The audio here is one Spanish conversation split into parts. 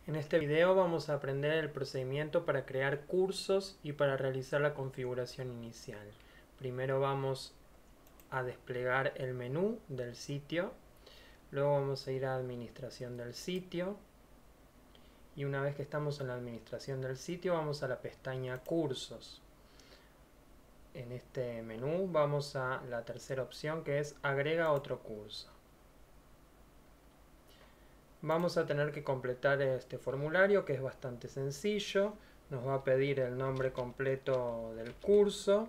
En este video vamos a aprender el procedimiento para crear cursos y para realizar la configuración inicial. Primero vamos a desplegar el menú del sitio, luego vamos a ir a administración del sitio y una vez que estamos en la administración del sitio vamos a la pestaña cursos. En este menú vamos a la tercera opción que es agrega otro curso. Vamos a tener que completar este formulario que es bastante sencillo. Nos va a pedir el nombre completo del curso.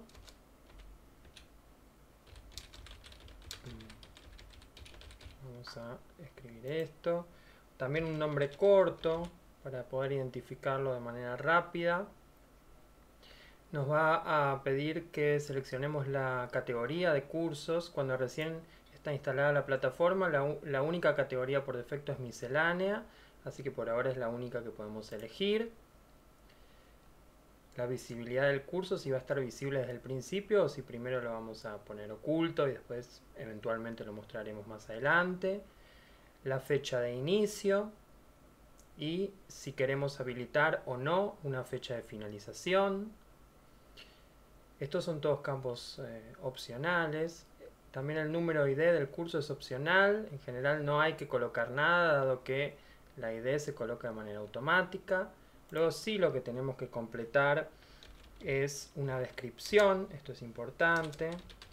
Vamos a escribir esto. También un nombre corto para poder identificarlo de manera rápida. Nos va a pedir que seleccionemos la categoría de cursos. Cuando recién está instalada la plataforma, la única categoría por defecto es miscelánea, así que por ahora es la única que podemos elegir. La visibilidad del curso, si va a estar visible desde el principio o si primero lo vamos a poner oculto y después eventualmente lo mostraremos más adelante. La fecha de inicio y si queremos habilitar o no una fecha de finalización. Estos son todos campos opcionales. También el número ID del curso es opcional. En general no hay que colocar nada, dado que la ID se coloca de manera automática. Luego sí lo que tenemos que completar es una descripción. Esto es importante.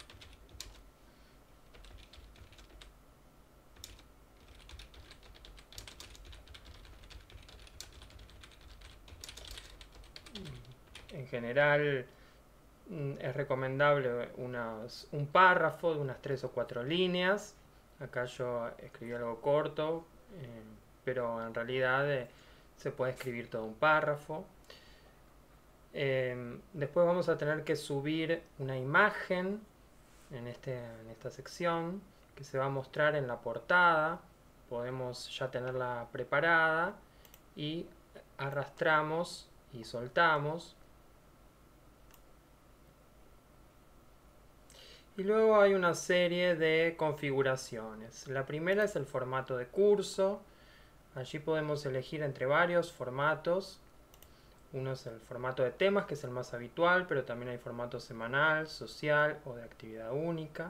En general es recomendable un párrafo de unas 3 o 4 líneas. Acá yo escribí algo corto, pero en realidad se puede escribir todo un párrafo. Después vamos a tener que subir una imagen en esta sección que se va a mostrar en la portada. Podemos ya tenerla preparada y arrastramos y soltamos. Y luego hay una serie de configuraciones. La primera es el formato de curso. Allí podemos elegir entre varios formatos. Uno es el formato de temas, que es el más habitual, pero también hay formato semanal, social o de actividad única.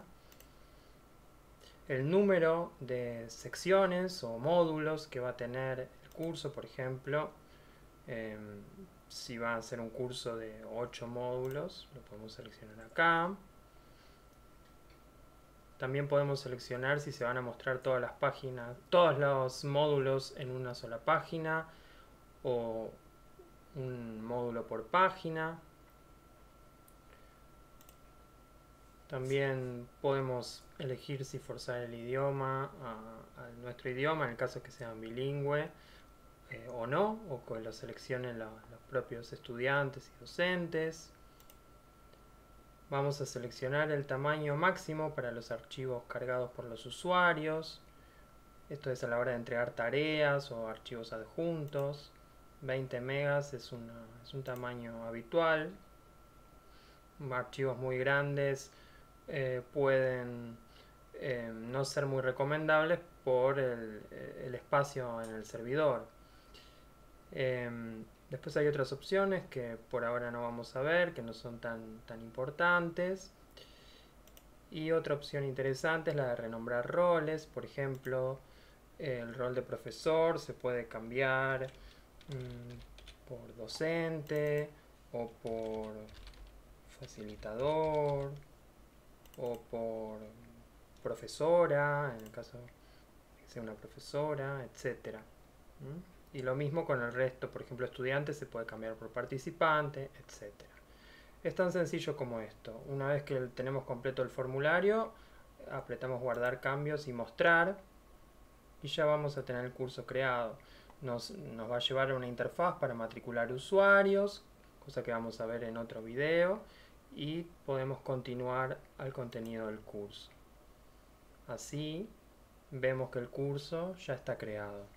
El número de secciones o módulos que va a tener el curso, por ejemplo, si va a ser un curso de 8 módulos, lo podemos seleccionar acá. También podemos seleccionar si se van a mostrar todas las páginas, todos los módulos en una sola página o un módulo por página. También podemos elegir si forzar el idioma a nuestro idioma, en el caso que sean bilingüe o no, o que lo seleccionen los propios estudiantes y docentes. Vamos a seleccionar el tamaño máximo para los archivos cargados por los usuarios. Esto es a la hora de entregar tareas o archivos adjuntos. 20 megas es un tamaño habitual. Archivos muy grandes pueden no ser muy recomendables por el espacio en el servidor. Después hay otras opciones que por ahora no vamos a ver, que no son tan importantes. Y otra opción interesante es la de renombrar roles. Por ejemplo, el rol de profesor se puede cambiar por docente o por facilitador o por profesora, en el caso de que sea una profesora, etc. Y lo mismo con el resto, por ejemplo, estudiantes se puede cambiar por participante, etc. Es tan sencillo como esto. Una vez que tenemos completo el formulario, apretamos guardar cambios y mostrar y ya vamos a tener el curso creado. Nos va a llevar a una interfaz para matricular usuarios, cosa que vamos a ver en otro video, y podemos continuar al contenido del curso. Así vemos que el curso ya está creado.